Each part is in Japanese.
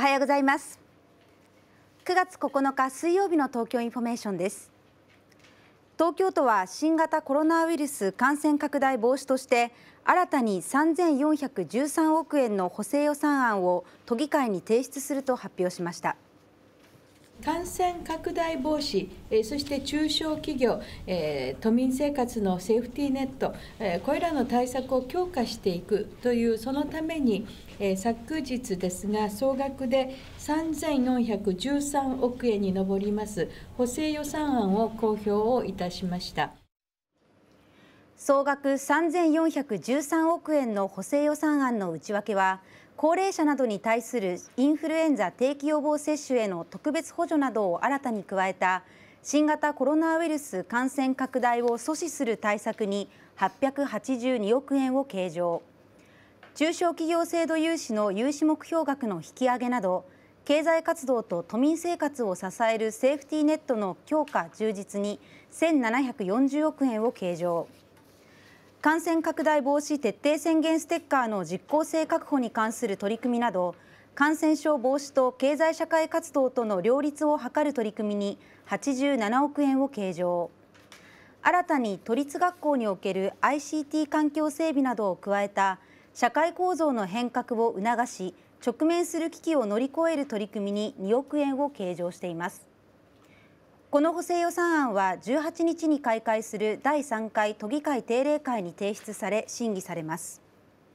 はようございます。9月9日水曜日の東京インフォメーションです。東京都は新型コロナウイルス感染拡大防止として新たに3413億円の補正予算案を都議会に提出すると発表しました。 感染拡大防止、そして中小企業、都民生活のセーフティーネット、これらの対策を強化していくという、そのために、昨日ですが、総額で3413億円に上ります補正予算案を公表をいたしました。 総額3413億円の補正予算案の内訳は、高齢者などに対するインフルエンザ定期予防接種への特別補助などを新たに加えた新型コロナウイルス感染拡大を阻止する対策に882億円を計上、中小企業制度融資の融資目標額の引き上げなど、経済活動と都民生活を支えるセーフティーネットの強化充実に1740億円を計上、感染拡大防止徹底宣言ステッカーの実効性確保に関する取り組みなど、感染症防止と経済社会活動との両立を図る取り組みに87億円を計上、新たに都立学校における ICT 環境整備などを加えた社会構造の変革を促し、直面する危機を乗り越える取り組みに2億円を計上しています。この補正予算案は18日に開会する第3回都議会定例会に提出され審議されます。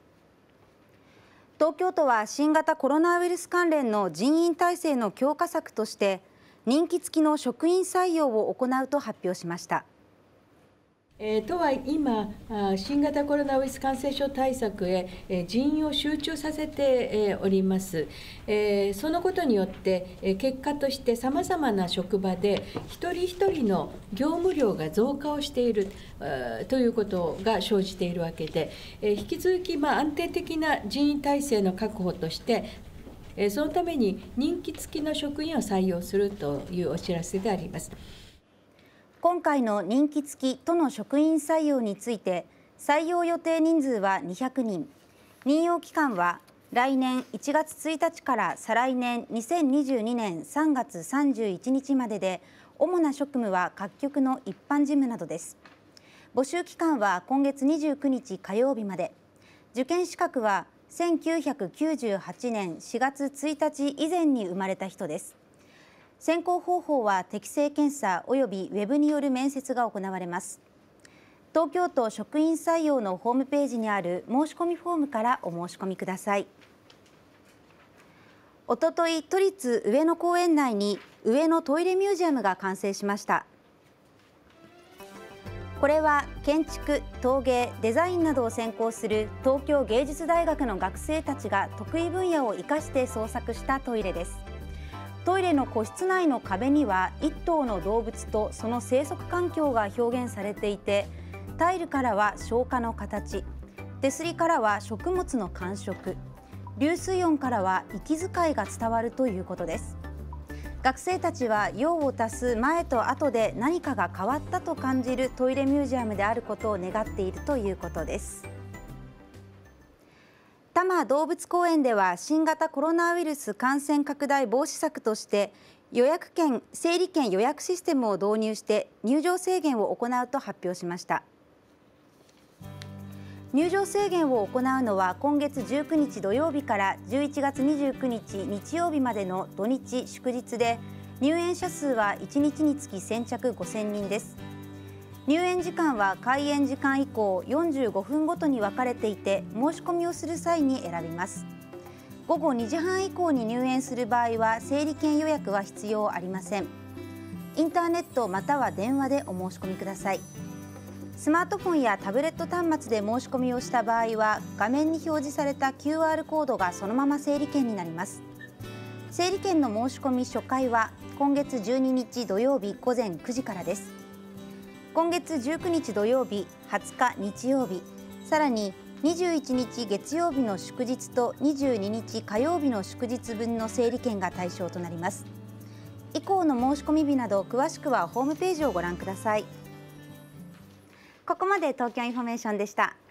東京都は新型コロナウイルス関連の人員体制の強化策として任期付きの職員採用を行うと発表しました。 都は今、新型コロナウイルス感染症対策へ人員を集中させております。そのことによって結果としてさまざまな職場で一人一人の業務量が増加をしているということが生じているわけで、引き続き安定的な人員体制の確保としてそのために任期付きの職員を採用するというお知らせであります。 今回の任期付き都の職員採用について、採用予定人数は200人、任用期間は来年1月1日から再来年2022年3月31日までで、主な職務は各局の一般事務などです。募集期間は今月29日火曜日まで、受験資格は1998年4月1日以前に生まれた人です。選考方法は適性検査およびウェブによる面接が行われます。東京都職員採用のホームページにある申し込みフォームからお申し込みください。おととい、都立上野公園内に上野トイレミュージアムが完成しました。これは建築、陶芸、デザインなどを専攻する東京芸術大学の学生たちが得意分野を生かして創作したトイレです。トイレの個室内の壁には1頭の動物とその生息環境が表現されていて、タイルからは消化の形、手すりからは食物の感触、流水音からは息遣いが伝わるということです。学生たちは用を足す前と後で何かが変わったと感じるトイレミュージアムであることを願っているということです。多摩動物公園では新型コロナウイルス感染拡大防止策として整理券予約システムを導入して入場制限を行うと発表しました。入場制限を行うのは今月19日土曜日から11月29日日曜日までの土日祝日で、入園者数は1日につき先着5000人です。入園時間は開園時間以降45分ごとに分かれていて、申し込みをする際に選びます。午後2時半以降に入園する場合は整理券予約は必要ありません。インターネットまたは電話でお申し込みください。スマートフォンやタブレット端末で申し込みをした場合は、画面に表示された QR コードがそのまま整理券になります。整理券の申し込み初回は今月12日土曜日午前9時からです。今月19日土曜日、20日日曜日、さらに21日月曜日の祝日と22日火曜日の祝日分の整理券が対象となります。以降の申し込み日など詳しくはホームページをご覧ください。ここまで東京インフォメーションでした。